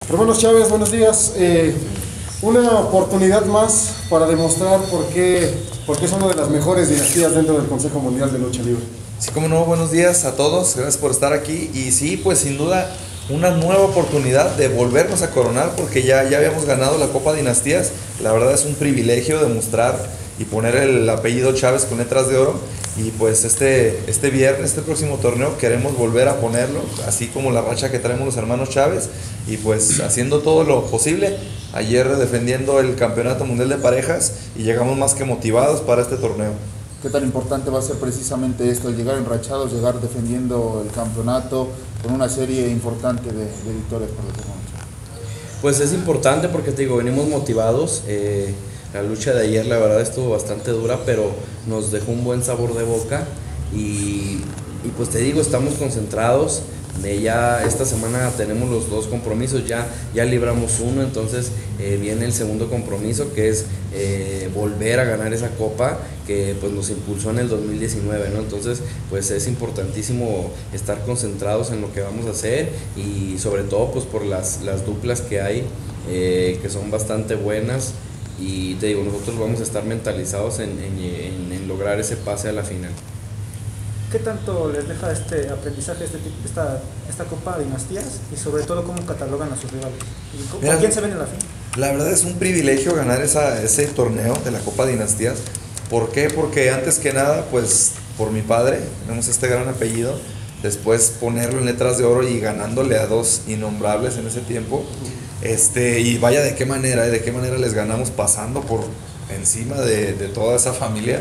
Hermanos Chávez, buenos días. Una oportunidad más para demostrar por qué son una de las mejores dinastías dentro del Consejo Mundial de Lucha Libre. Sí, como no, buenos días a todos, gracias por estar aquí. Y sí, pues sin duda una nueva oportunidad de volvernos a coronar, porque ya habíamos ganado la Copa Dinastías. La verdad es un privilegio demostrar y poner el apellido Chávez con letras de oro. Y pues este viernes, este próximo torneo, queremos volver a ponerlo, así como la racha que traemos los hermanos Chávez, y pues haciendo todo lo posible. Ayer defendiendo el Campeonato Mundial de Parejas y llegamos más que motivados para este torneo. ¿Qué tan importante va a ser precisamente esto, el llegar enrachados, llegar defendiendo el campeonato con una serie importante de victorias para los hermanos? Pues es importante porque te digo, venimos motivados. La lucha de ayer la verdad estuvo bastante dura, pero nos dejó un buen sabor de boca y pues te digo, estamos concentrados. Ya esta semana tenemos los dos compromisos, ya libramos uno, entonces viene el segundo compromiso, que es volver a ganar esa copa que pues nos impulsó en el 2019, ¿no? Entonces pues es importantísimo estar concentrados en lo que vamos a hacer, y sobre todo pues por las duplas que hay, que son bastante buenas. Y te digo, nosotros vamos a estar mentalizados en lograr ese pase a la final. ¿Qué tanto les deja este aprendizaje, esta Copa Dinastías, y sobre todo cómo catalogan a sus rivales? ¿Con quién se ven en la final? La verdad es un privilegio ganar ese torneo de la Copa Dinastías. ¿Por qué? Porque antes que nada, pues por mi padre, tenemos este gran apellido, después ponerlo en letras de oro y ganándole a dos innombrables en ese tiempo. Y vaya de qué manera les ganamos, pasando por encima de toda esa familia.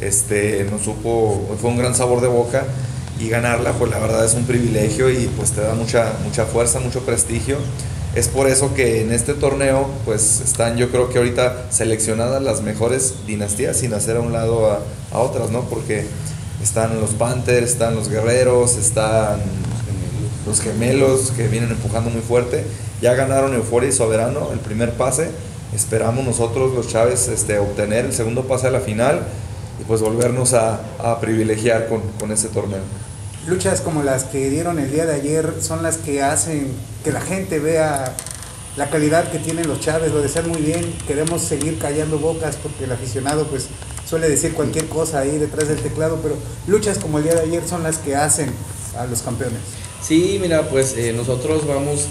Fue un gran sabor de boca, y ganarla pues la verdad es un privilegio, y pues te da mucha fuerza, mucho prestigio. Es por eso que en este torneo pues están, yo creo que ahorita seleccionadas las mejores dinastías, sin hacer a un lado a otras, ¿no? Porque están los Panthers, están los Guerreros, están los Gemelos, que vienen empujando muy fuerte. Ya ganaron Euforia y Soberano el primer pase. Esperamos nosotros los Chávez obtener el segundo pase a la final, y pues volvernos a privilegiar con ese torneo. Luchas como las que dieron el día de ayer son las que hacen que la gente vea la calidad que tienen los Chávez, lo desean muy bien. Queremos seguir callando bocas porque el aficionado pues suele decir cualquier cosa ahí detrás del teclado, pero luchas como el día de ayer son las que hacen a los campeones. Sí, mira, pues nosotros vamos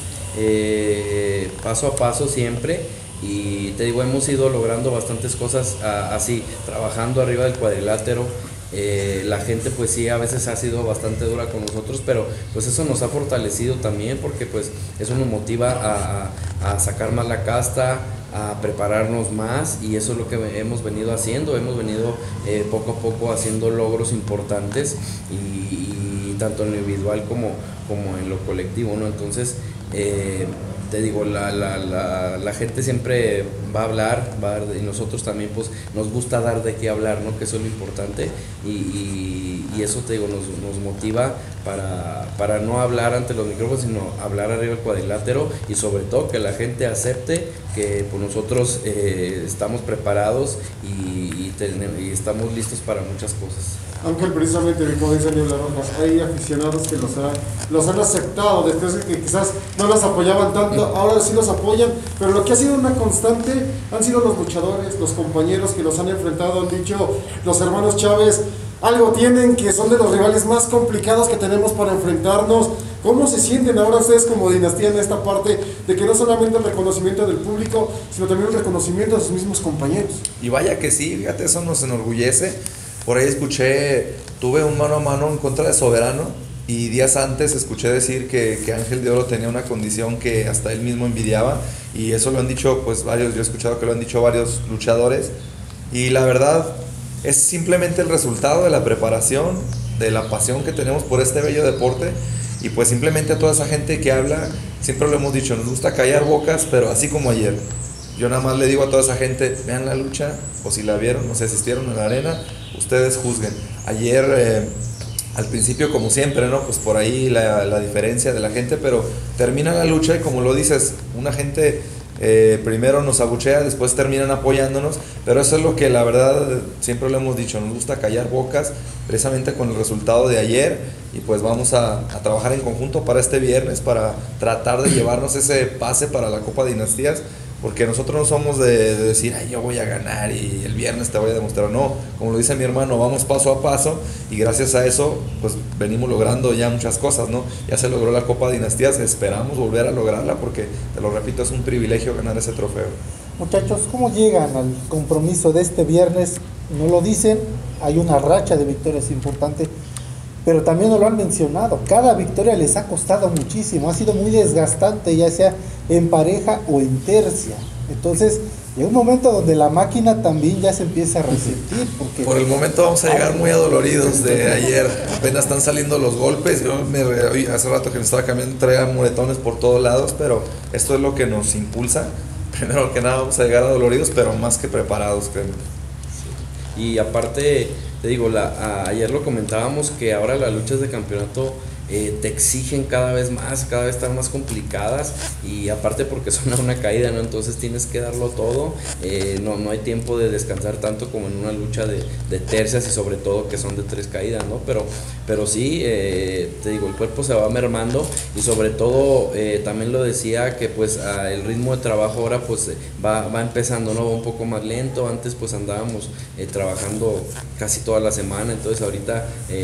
paso a paso siempre, y te digo, hemos ido logrando bastantes cosas así, trabajando arriba del cuadrilátero. La gente pues sí, a veces ha sido bastante dura con nosotros, pero pues eso nos ha fortalecido también, porque pues eso nos motiva a sacar más la casta, a prepararnos más, y eso es lo que hemos venido haciendo. Hemos venido poco a poco haciendo logros importantes, y tanto en lo individual como en lo colectivo, ¿no? Entonces te digo, la gente siempre va a hablar, y nosotros también pues nos gusta dar de qué hablar, ¿no? Que eso es lo importante, y eso te digo, nos motiva para no hablar ante los micrófonos, sino hablar arriba del cuadrilátero, y sobre todo que la gente acepte que pues nosotros estamos preparados y estamos listos para muchas cosas. Ángel, precisamente, como dice Niebla Rojas, hay aficionados que los han aceptado después de que quizás no los apoyaban tanto, ahora sí los apoyan, pero lo que ha sido una constante han sido los luchadores, los compañeros que los han enfrentado. Han dicho los hermanos Chávez, algo tienen, que son de los rivales más complicados que tenemos para enfrentarnos. ¿Cómo se sienten ahora ustedes como dinastía en esta parte de que no solamente el reconocimiento del público, sino también el reconocimiento de sus mismos compañeros? Y vaya que sí, fíjate, eso nos enorgullece. Por ahí tuve un mano a mano en contra de Soberano, y días antes escuché decir que Ángel de Oro tenía una condición que hasta él mismo envidiaba, y eso lo han dicho pues varios, yo he escuchado que lo han dicho varios luchadores, y la verdad es simplemente el resultado de la preparación, de la pasión que tenemos por este bello deporte. Y pues simplemente a toda esa gente que habla, siempre lo hemos dicho, nos gusta callar bocas, pero así como ayer. Yo nada más le digo a toda esa gente, vean la lucha, o si la vieron, o si asistieron a la arena, ustedes juzguen. Ayer, al principio como siempre, ¿no? Pues por ahí la diferencia de la gente, pero termina la lucha y como lo dices, una gente primero nos abuchea, después terminan apoyándonos, pero eso es lo que la verdad siempre lo hemos dicho, nos gusta callar bocas, precisamente con el resultado de ayer, y pues vamos a trabajar en conjunto para este viernes, para tratar de llevarnos ese pase para la Copa Dinastías, porque nosotros no somos de decir, ay, yo voy a ganar y el viernes te voy a demostrar. No, como lo dice mi hermano, vamos paso a paso y gracias a eso pues venimos logrando ya muchas cosas, ¿no? Ya se logró la Copa Dinastías, esperamos volver a lograrla porque, te lo repito, es un privilegio ganar ese trofeo. Muchachos, ¿cómo llegan al compromiso de este viernes? No lo dicen, hay una racha de victorias importante, pero también nos lo han mencionado, cada victoria les ha costado muchísimo, ha sido muy desgastante, ya sea en pareja o en tercia. Entonces, llega un momento donde la máquina también ya se empieza a resentir. Porque por el momento vamos a llegar muy adoloridos de ayer, apenas están saliendo los golpes, yo hace rato que me estaba cambiando, traía moretones por todos lados, pero esto es lo que nos impulsa. Primero que nada vamos a llegar adoloridos, pero más que preparados, créeme. Y aparte, te digo, ayer lo comentábamos que ahora las luchas de campeonato te exigen cada vez están más complicadas y aparte porque son a una caída, ¿no? Entonces tienes que darlo todo, no hay tiempo de descansar tanto como en una lucha de tercias y sobre todo que son de 3 caídas, ¿no? Pero sí, te digo, el cuerpo se va mermando y sobre todo también lo decía que pues el ritmo de trabajo ahora pues va empezando, ¿no? Va un poco más lento, antes pues andábamos trabajando casi toda la semana, entonces ahorita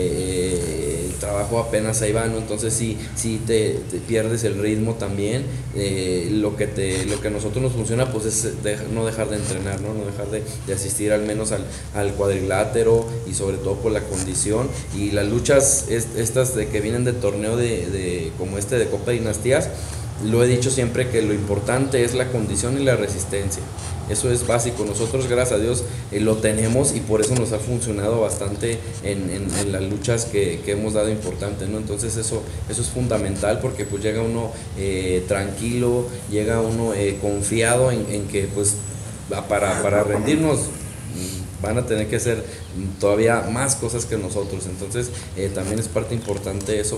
el trabajo apenas ahí va, ¿no? Entonces sí te pierdes el ritmo también. Lo que a nosotros nos funciona pues es no dejar de entrenar, no dejar de asistir al menos al cuadrilátero y sobre todo por la condición y las luchas estas de que vienen de torneo como de Copa Dinastías. Lo he dicho siempre que lo importante es la condición y la resistencia. Eso es básico. Nosotros, gracias a Dios, lo tenemos y por eso nos ha funcionado bastante en las luchas que hemos dado importante, ¿no? Entonces eso es fundamental porque pues llega uno tranquilo, llega uno confiado en que pues para rendirnos van a tener que hacer todavía más cosas que nosotros. Entonces también es parte importante eso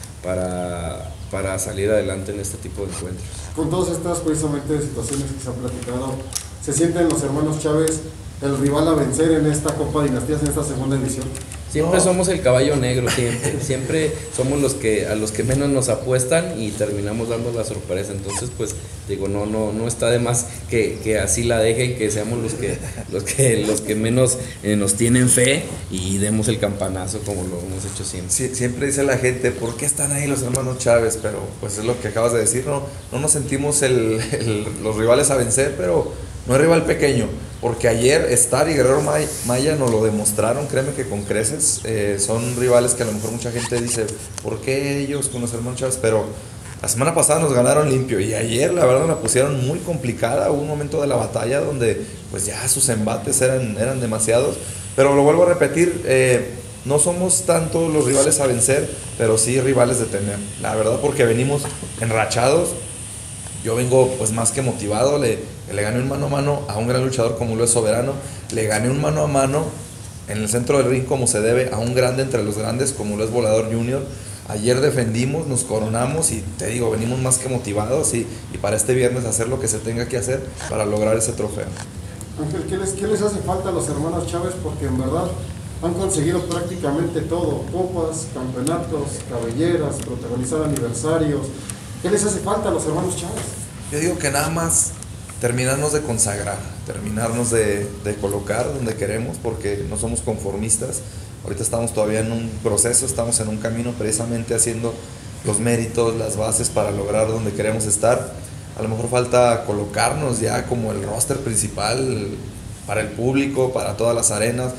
para salir adelante en este tipo de encuentros. Con todas estas precisamente situaciones que se han platicado, ¿se sienten los hermanos Chávez el rival a vencer en esta Copa Dinastías, en esta segunda edición? Siempre somos el caballo negro, siempre somos a los que menos nos apuestan y terminamos dando la sorpresa. Entonces pues digo, no está de más que así la dejen, que seamos los que menos nos tienen fe y demos el campanazo como lo hemos hecho siempre. Sí, siempre dice la gente, ¿por qué están ahí los hermanos Chávez? Pero pues es lo que acabas de decir, no nos sentimos los rivales a vencer, pero no es rival pequeño, porque ayer Star y Guerrero Maya nos lo demostraron, créeme que con creces. Son rivales que a lo mejor mucha gente dice, ¿por qué ellos con los hermanos Chávez? Pero la semana pasada nos ganaron limpio y ayer la verdad la pusieron muy complicada. Hubo un momento de la batalla donde pues ya sus embates eran demasiados, pero lo vuelvo a repetir, no somos tanto los rivales a vencer, pero sí rivales de temer, la verdad, porque venimos enrachados. Yo vengo pues más que motivado, le gané un mano a mano a un gran luchador como lo es Soberano, le gané un mano a mano en el centro del ring como se debe a un grande entre los grandes como lo es Volador Junior. Ayer defendimos, nos coronamos y te digo, venimos más que motivados y para este viernes hacer lo que se tenga que hacer para lograr ese trofeo. Ángel, ¿qué les hace falta a los hermanos Chávez? Porque en verdad han conseguido prácticamente todo, copas, campeonatos, cabelleras, protagonizar aniversarios. ¿Qué les hace falta a los hermanos Chávez? Yo digo que nada más terminarnos de consagrar, terminarnos de colocar donde queremos, porque no somos conformistas. Ahorita estamos todavía en un proceso, estamos en un camino precisamente haciendo los méritos, las bases para lograr donde queremos estar. A lo mejor falta colocarnos ya como el roster principal para el público, para todas las arenas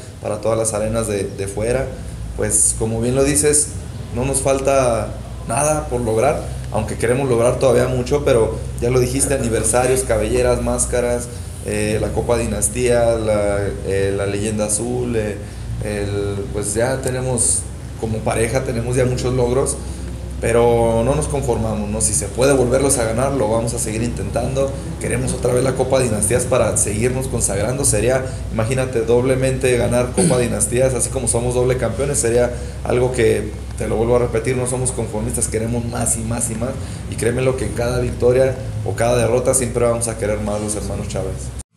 de fuera. Pues como bien lo dices, no nos falta nada por lograr, aunque queremos lograr todavía mucho, pero ya lo dijiste, aniversarios, cabelleras, máscaras, la Copa Dinastía, la Leyenda Azul, pues ya tenemos como pareja, tenemos ya muchos logros pero no nos conformamos, ¿no? Si se puede volverlos a ganar, lo vamos a seguir intentando. Queremos otra vez la Copa Dinastías para seguirnos consagrando. Sería, imagínate, doblemente ganar Copa Dinastías, así como somos doble campeones, sería algo que, te lo vuelvo a repetir, no somos conformistas, queremos más y más y más. Y créeme lo que en cada victoria o cada derrota siempre vamos a querer más los hermanos Chávez.